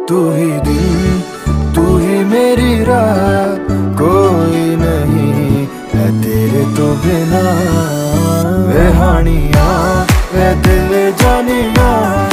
तू ही दिन, तू ही मेरी रात, कोई नहीं है तेरे तो बिना। वे हानिया वे दिल जानिया